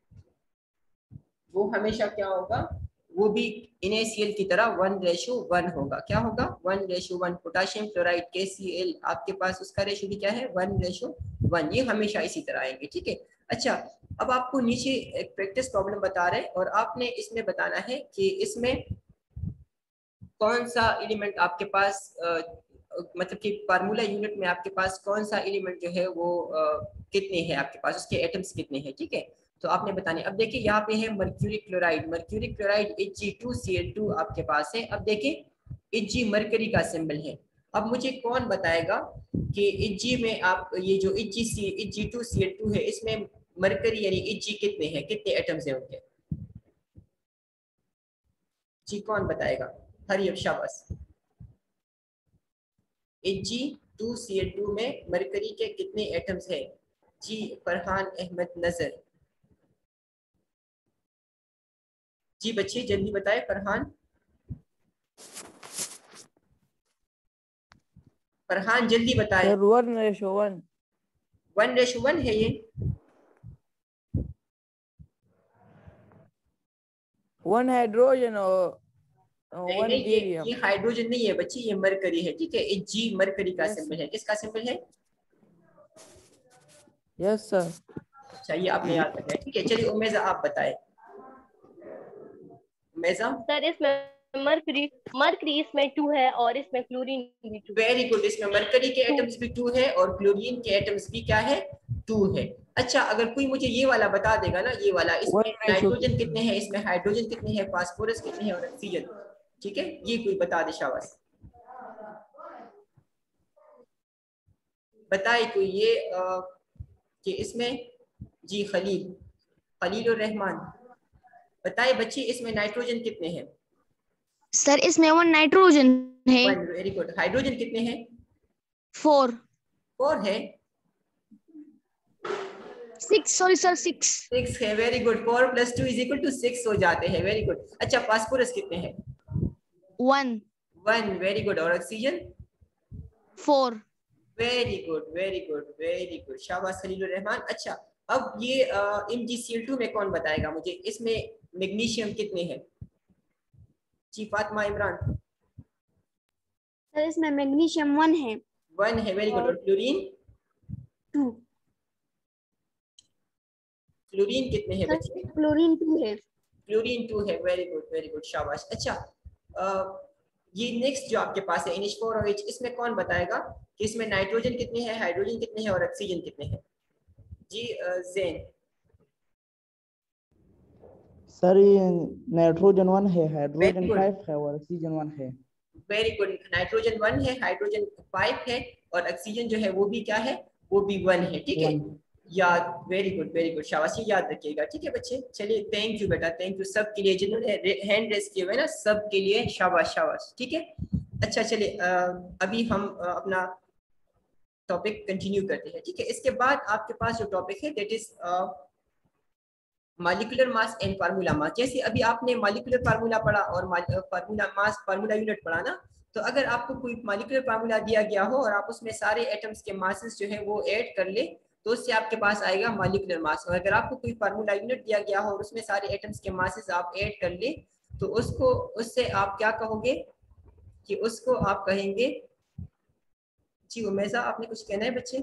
वो हमेशा क्या होगा? वो भी NaCl की तरह वन रेशो वन होगा। क्या होगा? One ratio one. Potassium chloride KCl आपके पास उसका रेशो भी क्या है? One ratio one. ये हमेशा इसी तरह आएंगे, ठीक है। अच्छा, अब आपको नीचे एक प्रैक्टिस प्रॉब्लम बता रहे हैं और आपने इसमें बताना है कि इसमें कौन सा एलिमेंट आपके पास आ, मतलब कि फार्मूला यूनिट में आपके पास कौन सा एलिमेंट जो है वो आ, कितने हैं आपके पास, उसके एटम्स कितने हैं, ठीक है। तो आपने बताने। अब देखिए यहाँ पे है mercury chloride, mercury chloride H G two C L two आपके पास है। अब देखिए Hg मरकरी का सिंबल है। अब मुझे कौन बताएगा कि Hg में आप ये जो Hg C H G two C L two है, इसमें मरकरी यानी Hg कितने हैं, कितने एटम्स हैं उनके? जी कौन बताएगा? हरी अब शाबाश। Hg two C L two में मरकरी के कितने एटम्स हैं? जी फरहान अहमद नजर। जी बच्चे जल्दी बताएं। फरहान, फरहान जल्दी बताएं। One ratio one. One ratio one है ये? वन हाइड्रोजन और नहीं वन नहीं, ये हीलियम। ये हाइड्रोजन नहीं है बच्ची, ये मरकरी है, ठीक है। Hg मरकरी का yes, सिंबल है। किसका सिंबल है? Yes sir. चाहिए आपने याद रखना है, ठीक है। चलिए उमेजा आप बताएं। उमेजा सर इसमें मरकरी मरकरी इसमें टू है और इसमें क्लोरीन भी टू। Very good. इसमें मरकरी के एटम्स भी टू है और क्लोरीन के एटम्स भी क्या है? टू है। अच्छा, अगर कोई मुझे ये वाला बता देगा ना, ये वाला, इसमें नाइट्रोजन कितने हैं, इसमें हाइड्रोजन कितने हैं, फास्फोरस कितने हैं और ऑक्सीजन, ठीक है, ये कोई बता दे शाबाश। बताए कोई ये आ, कि इसमें जी खलील खलील और रहमान बताए बच्चे इसमें नाइट्रोजन कितने हैं? सर इसमें वन नाइट्रोजन है। One, very good. हाइड्रोजन कितने हैं? फोर। फोर है। Six, sorry sir, six. Six है, very good. Four plus two is equal to six हो जाते हैं, वेरी गुड। अच्छा फास्फोरस कितने हैं? वन। One, very good. और oxygen? Four. Very good very good very good, शाबाश खलीलुर रहमान। अच्छा अब ये M G C L two में कौन बताएगा मुझे, इसमें मैग्नीशियम कितने हैं? जी फातिमा इमरान। सर इसमें मैग्नीशियम वन है। वन है, वेरी गुड। और क्लोरीन? टू। क्लोरीन कितने हैं बच्चे? क्लोरीन टू है। क्लोरीन टू है, वेरी गुड वेरी गुड, शाबाश। अच्छा अ, ये नेक्स्ट जो आपके पास है N H four O H, इसमें कौन बताएगा कि इसमें नाइट्रोजन कितने हैं, हाइड्रोजन कितने हैं और ऑक्सीजन कितने हैं? जी जैन। सर ये नाइट्रोजन वन है, Very हाइड्रोजन good. फाइव है और ऑक्सीजन वन है। Very good. नाइट्रोजन वन है, हाइड्रोजन फाइव है और ऑक्सीजन जो है वो भी क्या है, वो भी वन है, ठीक है। याद, वेरी गुड वेरी गुड, शाबाश, याद रखिएगा, ठीक है बच्चे। चलिए थैंक यू बेटा, थैंक यू सब के लिए जिन्होंने हैंड रेस किए हुए ना, सब के लिए शाबाश शाबाश, ठीक है। अच्छा चलिए अभी हम अ, अपना टॉपिक कंटिन्यू करते हैं, ठीक है। इसके बाद आपके पास जो टॉपिक है that is molecular mass and formula mass. जैसे अभी आपने मॉलिक्यूलर फार्मूला पढ़ा और फार्मूला मास फार्मूला यूनिट पढ़ा ना, तो अगर आपको कोई मॉलिक्यूलर फार्मूला दिया गया हो और आप उसमें सारे एटम्स के मासेस जो है वो ऐड कर ले तो उससे आपके पास आएगा मॉलिक्यूलर मास। और अगर आपको कोई फार्मूला यूनिट दिया गया हो और उसमें सारे एटम्स के मासेस आप ऐड कर ले तो उसको उससे आप क्या कहोगे कि उसको आप कहेंगे। जी उमेशा आपने कुछ कहना है बच्चे?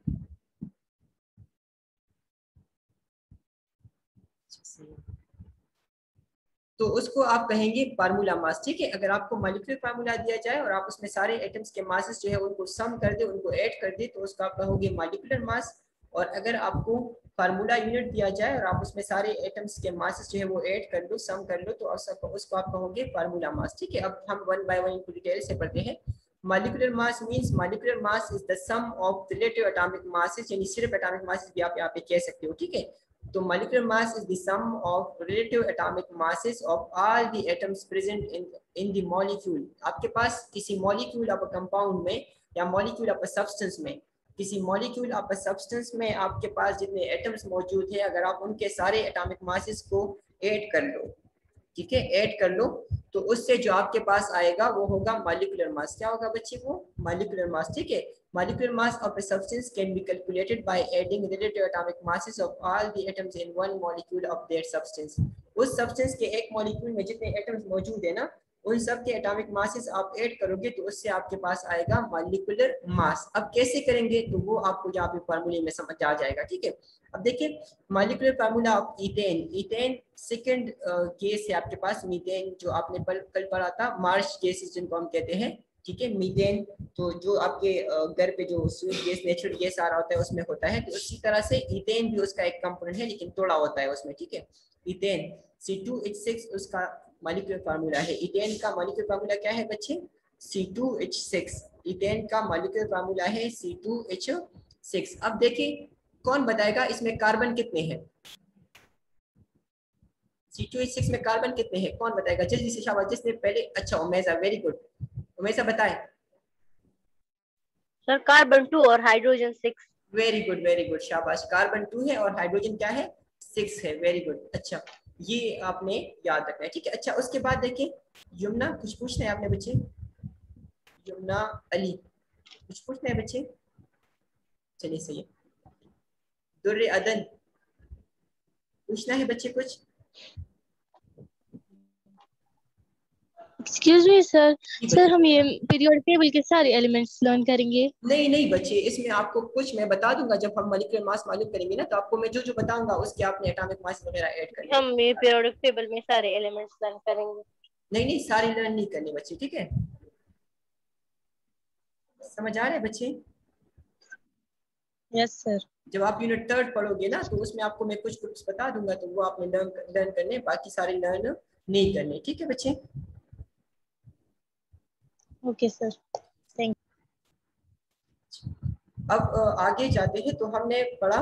तो उसको आप कहेंगे फार्मूला मास, ठीक है। अगर आपको मॉलिक्यूलर फार्मूला दिया जाए और आप उसमें सारे एटम्स के मासेस जो है उनको सम कर दे, उनको ऐड कर दे तो उसको आप कहोगे मॉलिक्यूलर मास। और अगर आपको फार्मूला यूनिट दिया जाए और आप उसमें सारे एटम्स के मासेस जो है वो ऐड कर लो, सम कर लो, तो उसको आप कहोगे फार्मूला मास, ठीक है। अब हम वन बाय वन इनको डिटेल से पढ़ते हैं। Molecular mass means molecular mass is the sum of relative atomic masses, यानी सिर्फ एटॉमिक मासेस भी आप यहाँ पे कह सकते हो, ठीक है। तो molecular mass is the sum of relative atomic masses of all the atoms present in in the molecule। आपके पास किसी molecule ऑफ कंपाउंड में या molecule ऑफ सब्सटेंस में, किसी molecule ऑफ सब्सटेंस में आपके पास जितने एटम्स मौजूद है, अगर आप उनके सारे एटॉमिक मासेस को ऐड कर लो, ठीक है, ऐड कर लो, तो उससे जो आपके पास आएगा वो होगा मॉलिक्यूलर मास। क्या होगा बच्चे? वो मॉलिक्यूलर मास, ठीक है। Molecular mass of a substance can be calculated by adding relative atomic masses of all the atoms in one molecule of that substance। उस substance के एक molecule में जितने atoms मौजूद है ना, उन सब के atomic masses आप ऐड करोगे तो उससे आपके पास आएगा molecular mass। अब कैसे करेंगे तो वो आपको यहाँ पे फार्मूले में समझ आ जाएगा, ठीक है। अब देखिए molecular formula of ethane, ethane second gas है आपके पास। मीथेन जो आपने कल पढ़ा था, मार्श गैसेस जिनको हम कहते हैं, ठीक है। मीथेन तो जो आपके घर पे जो स्वीट गैस, नेचुरल गैस आ रहा होता है उसमें होता है, तो उसी तरह से इथेन भी उसका एक कंपोनेंट है लेकिन थोड़ा होता है उसमें, ठीक है। Ethane C two H six उसका मॉलिक्यूलर फार्मूला है। इथेन का मॉलिक्यूलर फार्मूला क्या है बच्चे? C two H six. Ethane का मॉलिक्यूलर फार्मूला है सी टू एच सिक्स। अब देखिए कौन बताएगा इसमें कार्बन कितने हैं? सी टू एच सिक्स में कार्बन कितने हैं? कौन बताएगा जल्दी से? शाबाश, जिसने पहले। अच्छा उमेशा, वेरी गुड, उमेशा बताए। सर कार्बन टू और hydrogen six. Very good very good, शाबाश। कार्बन टू है और हाइड्रोजन क्या है? सिक्स है, वेरी गुड। अच्छा ये आपने याद रखना है, ठीक है। अच्छा उसके बाद देखिए यमुना, कुछ पूछना है आपने बच्चे? यमुना अली, कुछ पूछना है बच्चे? चलिए सही है। दुर्रे अदन, पूछना है बच्चे कुछ? एक्सक्यूज मी सर, सर हम ये पीरियोडिक टेबल के सारे एलिमेंट्स लर्न करेंगे? नहीं नहीं बच्चे, इसमें आपको कुछ मैं बता दूंगा। जब हम मॉलिक्यूलर मास मालूम करेंगे ना तो आपको मैं जो जो बताऊंगा उसके आपने एटॉमिक मास वगैरह ऐड करने। हम ये पीरियोडिक टेबल में सारे एलिमेंट्स लर्न करेंगे। नहीं नहीं सारे लर्न नहीं करने बच्चे, ठीक है। समझ आ रहे हैं बच्चे? Yes sir. जब आप यूनिट थर्ड पढ़ोगे ना तो उसमें आपको मैं कुछ कुछ बता दूंगा, तो वो आपने लर्न लर्न करने, बाकी सारे लर्न नहीं करने, ठीक है बच्चे। ओके सर, थैंक अब आगे जाते हैं। तो हमने पढ़ा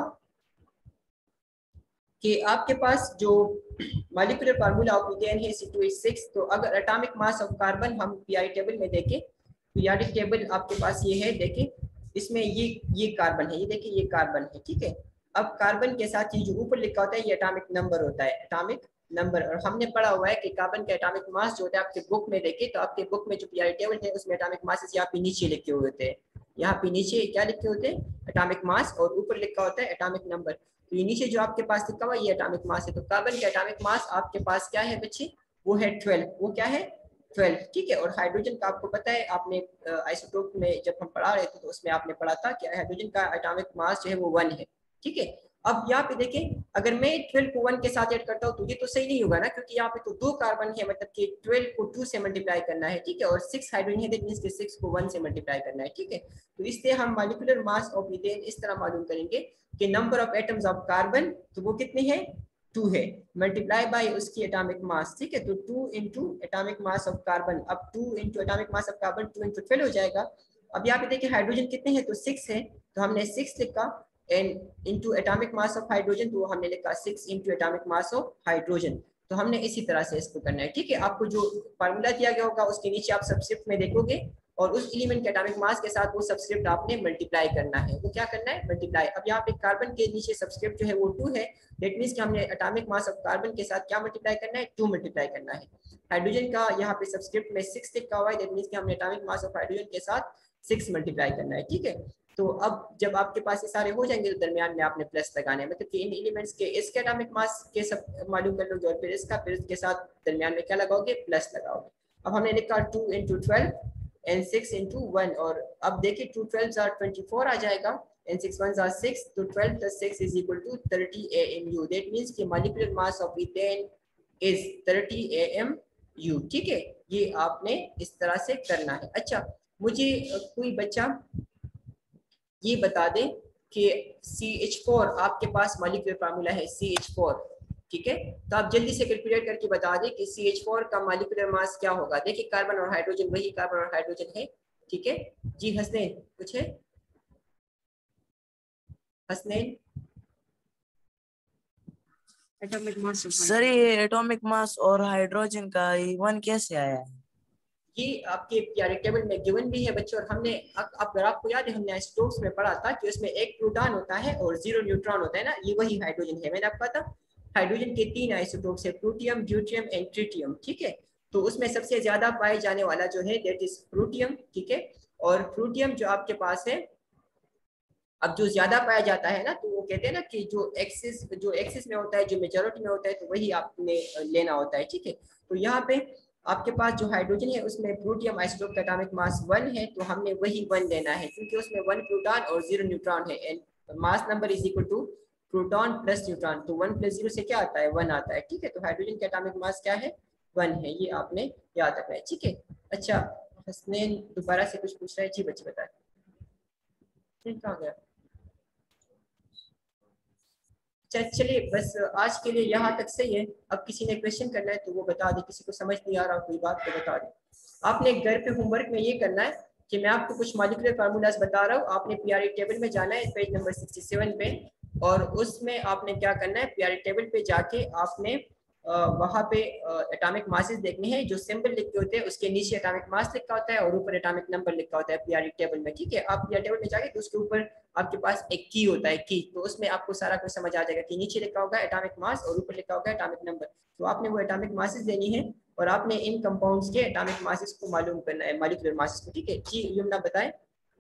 कि आपके पास जो मॉलिक्यूलर फार्मूला ऑफ मीथेन है सी टू एच सिक्स, तो अगर एटॉमिक मास ऑफ कार्बन हम पीआई टेबल में देखें, पीरियोडिक टेबल आपके पास ये है, देखें इसमें ये ये कार्बन है, ये देखिए ये कार्बन है, ठीक है। अब कार्बन के साथ ये जो ऊपर लिखा होता है ये एटॉमिक नंबर होता है, एटॉमिक नंबर। और हमने पढ़ा हुआ है कि कार्बन का एटॉमिक मास जो होता है, आपके बुक में देखें तो आपके बुक में जो पीरियोडिक टेबल है उसमें एटॉमिक मासेस यहाँ पे नीचे लिखे हुए होते हैं, यहाँ पे नीचे क्या लिखे होते हैं, एटॉमिक मास, और ऊपर लिखा होता है एटॉमिक नंबर। तो ये नीचे जो आपके पास लिखा हुआ ये एटॉमिक मास है। तो कार्बन का एटॉमिक मास आपके पास क्या है बच्चे, वो है ट्वेल्व, वो क्या है ट्वेल्व, ठीक है। और हाइड्रोजन का आपको पता है, आपने आइसोटोप में जब हम पढ़ा रहे थे तो उसमें आपने पढ़ा था कि हाइड्रोजन का एटॉमिक मास जो है वो वन है, ठीक है। अब यहाँ पे देखें, अगर मैं ट्वेल्व को वन के साथ ऐड करता हूँ तो ये तो सही नहीं होगा ना, क्योंकि यहाँ पे तो दो कार्बन है, मतलब कि ट्वेल्व को टू से मल्टीप्लाई करना है, ठीक है, और सिक्स हाइड्रोजन है, दैट मींस कि सिक्स को वन से मल्टीप्लाई करना है, ठीक है। तो इससे हम मॉलिक्यूलर मास ऑफ मीथेन इस तरह मालूम करेंगे कि number of atoms of carbon, तो वो कितने हैं, टू है, मल्टीप्लाई बाय उसकी एटॉमिक मास, ठीक है। तो two into atomic mass of carbon, अब two into atomic mass of carbon two into twelve हो जाएगा। अब यहाँ पे देखिए हाइड्रोजन कितने हैं, तो सिक्स है, तो हमने सिक्स लिखा, and into atomic mass of hydrogen, तो हमने लिखा six into atomic mass of hydrogen. तो हमने इसी तरह से इसको करना है, ठीक है। आपको जो फार्मूला दिया गया होगा उसके नीचे आप सबस्क्रिप्ट में देखोगे, और उस एलिमेंट के एटॉमिक मास के साथ वो सबस्क्रिप्ट आपने मल्टीप्लाई करना है, वो क्या करना है, मल्टीप्लाई। अब यहाँ पे कार्बन के नीचे सबस्क्रिप्ट जो है वो टू है, दैट मींस कि हमने एटॉमिक मास ऑफ कार्बन के साथ क्या मल्टीप्लाई करना है, टू मल्टीप्लाई करना है। हाइड्रोजन का यहाँ पे सबस्क्रिप्ट में सिक्स लिखा हुआ है, दैट मींस कि हमने एटॉमिक मास ऑफ हाइड्रोजन के साथ सिक्स मल्टीप्लाई करना है, ठीक है। तो अब जब आपके पास ये सारे हो जाएंगे तो दरमियान में आपने प्लस लगाने हैं, मतलब कि इन एलिमेंट्स के इसके एटॉमिक मास के सब मालूम कर लोगे, और फिर इसका, फिर इसके साथ दरमियान में क्या लगाओगे, प्लस लगाओगे। अब हमने लिखा two into twelve and six into one, और अब देखिए टू ट्वेल्व जार ट्वेंटी फोर आ जाएगा, एंड सिक्स वन जार सिक्स, तो twelve plus six is equal to thirty A M U, that means कि molecular mass of methane is thirty A M U, ठीक है। ये आपने इस तरह से करना है। अच्छा, मुझे कोई बच्चा ये बता दें कि सी एच फोर आपके पास मॉलिक्यूलर फार्मूला है सी एच फोर, ठीक है। तो आप जल्दी से कैलकुलेट करके बता दें कि सी एच फोर का मॉलिक्यूलर मास क्या होगा। देखिए कार्बन और हाइड्रोजन, वही कार्बन और हाइड्रोजन है, ठीक है जी। हसनैन कुछ है, हसनैन? एटॉमिक मास सर, ये एटॉमिक मास और हाइड्रोजन का वन कैसे आया है? ये आपके पीरियोडिक टेबल में गिवन भी है बच्चों, और हमने आप, अगर आपको याद है हमने आइसोटोप्स में पढ़ा था कि उसमें एक प्रोटॉन होता है और जीरो न्यूट्रॉन होता है ना, ये वही हाइड्रोजन है। मैंने आपको कहा था हाइड्रोजन के तीन आइसोटोप्स है, प्लूटियम, ड्यूटियम एंड ट्रिटियम, ठीक है। तो उसमें सबसे ज्यादा पाए जाने वाला जो है दैट इज प्लूटियम, ठीक है। और प्लूटियम जो आपके पास है, अब जो ज्यादा पाया जाता है ना, तो वो कहते हैं ना कि जो एक्सिस जो एक्सिस में होता है, जो मेजॉरिटी में होता है, तो वही आपने लेना होता है, ठीक है। तो यहाँ पे आपके पास जो हाइड्रोजन है उसमें प्लूटियम आइसोटोप का एटॉमिक मास वन है, तो हमने वही वन लेना है, क्योंकि उसमें वन प्रोटॉन और जीरो न्यूट्रॉन है, and mass number is equal to proton plus neutron, तो वन प्लस जीरो से क्या आता है, वन आता है, ठीक है। तो हाइड्रोजन का एटॉमिक मास क्या है, वन है, ये आपने याद रखना है, ठीक है। अच्छा, हसनैन दोबारा से कुछ पूछ रहे हैं जी, बच्चे बताए कहाँ गया? चलिए बस आज के लिए यहाँ तक सही है। अब किसी ने क्वेश्चन करना है तो वो बता दे, किसी को समझ नहीं आ रहा कोई बात तो बता दे। आपने घर पे होमवर्क में ये करना है कि मैं आपको कुछ मॉलिक्यूलर फार्मूलाज बता रहा हूँ, आपने पीरियोडिक टेबल में जाना है पेज नंबर सिक्सटी सेवन पे, और उसमें आपने क्या करना है, पीरियोडिक टेबल पे जाके आपने वहाँ पे एटॉमिक मासेस देखने हैं, जो सिंबल लिखे होते हैं उसके नीचे एटॉमिक मास लिखा होता है और ऊपर एटॉमिक नंबर लिखा होता है पीरियोडिक टेबल में, ठीक है। आप पीरियोडिक टेबल में जाके तो उसके ऊपर आपके पास एक की होता है, की, तो उसमें आपको सारा कुछ समझ आ जाएगा कि नीचे लिखा होगा एटॉमिक मास और ऊपर लिखा होगा एटॉमिक नंबर। तो आपने वो एटॉमिक मासेस देनी है और आपने इन कंपाउंड्स के एटॉमिक मासेस को मालूम करना है, मॉलिक्यूलर मासेस को, ठीक है जी। यमुना बताएं।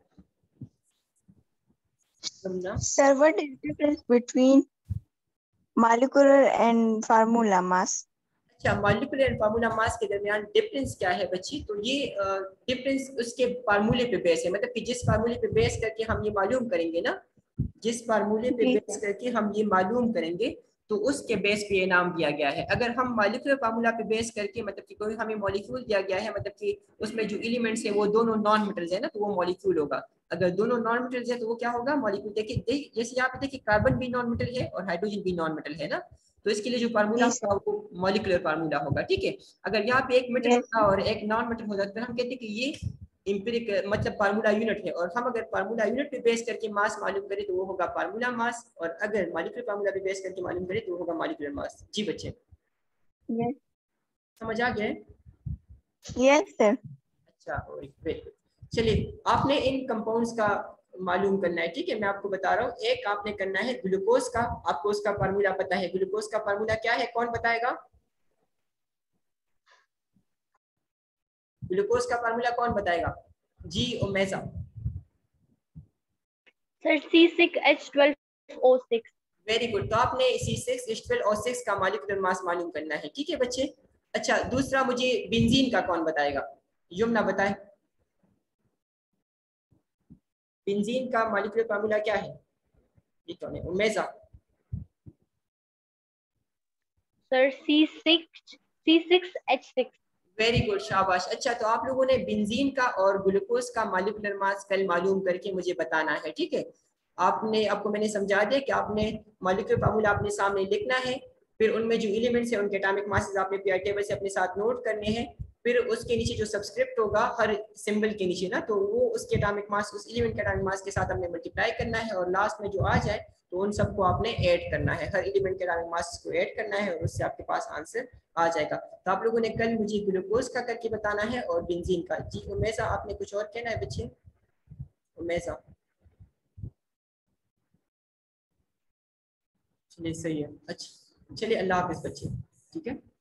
Sir, what is the difference between molecular and formula mass? अच्छा, मॉलिक्यूलर एंड फार्मूला मास के दरमियान डिफरेंस क्या है बच्ची? तो ये डिफरेंस उसके फार्मूले पे बेस है, मतलब कि जिस फार्मूले पे बेस करके हम ये मालूम करेंगे ना, जिस फार्मूले पे बेस करके हम ये मालूम करेंगे तो उसके बेस पे ये नाम दिया गया है। अगर हम मॉलिक्यूलर फार्मूला पे बेस करके, मतलब कि कोई हमें मॉलिक्यूल दिया गया है, मतलब कि उसमें जो एलिमेंट्स है वो दोनों नॉन मेटल्स है ना, तो वो मॉलिक्यूल होगा। अगर दोनों नॉन मेटल्स है तो वो क्या होगा, मॉलिक्यूल। देखिए देख, जैसे यहाँ पे देखिए कार्बन भी नॉन मेटल है और हाइड्रोजन भी नॉन मेटल है ना, तो इसके लिए जो फार्मूला होगा वो मॉलिक्यूलर फार्मूला होगा, ठीक है। अगर यहाँ पे एक मेटल होता और एक नॉन मेटल होता तो हम कहते हैं कि ये इंपेरिकल मतलब फार्मूला यूनिट है, और हम अगर फार्मूला यूनिट पे बेस करके मास मालूम करें तो वो होगा फार्मूला मास, और अगर मॉलिक्यूलर फार्मूला पे बेस करके मालूम करें तो वो होगा मॉलिक्यूलर मास। जी बच्चे Yes. समझ आ गया? Yes, sir. अच्छा, वेरी गुड। चलिए आपने इन कंपाउंड्स का मालूम करना है, ठीक है? मैं आपको बता रहा हूँ। एक आपने करना है ग्लूकोज का, आपको उसका फार्मूला पता है। ग्लूकोज का फार्मूला क्या है, कौन बताएगा? ग्लूकोज का फार्मूला कौन बताएगा? जी Omeja. Sir C six H twelve O six. Very good. तो आपने C six H twelve O six का मॉलिक्यूलर मास मालूम करना है, ठीक है बच्चे? अच्छा, दूसरा मुझे बेंजीन का कौन बताएगा? यमुना बताए। बेंजीन का मॉलिक्यूलर फार्मूला क्या है? ये कौन है? Omeja. Sir C six C six H six. Very good, शाबाश। अच्छा, तो आप लोगों ने बेंजीन का और ग्लूकोज का मॉलिक्यूलर मास कल मालूम करके मुझे बताना है, ठीक है? आपने आपको मैंने समझा दिया कि आपने मॉलिक्यूलर फार्मूला अपने सामने लिखना है, फिर उनमें जो एलिमेंट्स हैं उनके एटॉमिक मासेस आपने पीरियोडिक टेबल से अपने साथ नोट करने हैं, फिर उसके नीचे जो सब्सक्रिप्ट होगा हर सिंबल के नीचे ना, तो वो उसके एटॉमिक मास उस एलिमेंट के एटॉमिक मास के साथ हमने मल्टीप्लाई करना है, और लास्ट में जो आ जाए तो उन सबको आपने ऐड करना है, हर एलिमेंट के एटॉमिक मास को ऐड करना है, और उससे आपके पास आंसर आ जाएगा। तो आप लोगों ने कल मुझे ग्लूकोज का करके बताना है और बेंजीन का। जी उमेजा, आपने कुछ और कहना है बच्चे? उमेजा चलिए सही है। अच्छा चलिए, अल्लाह हाफिज बच्चे, ठीक है।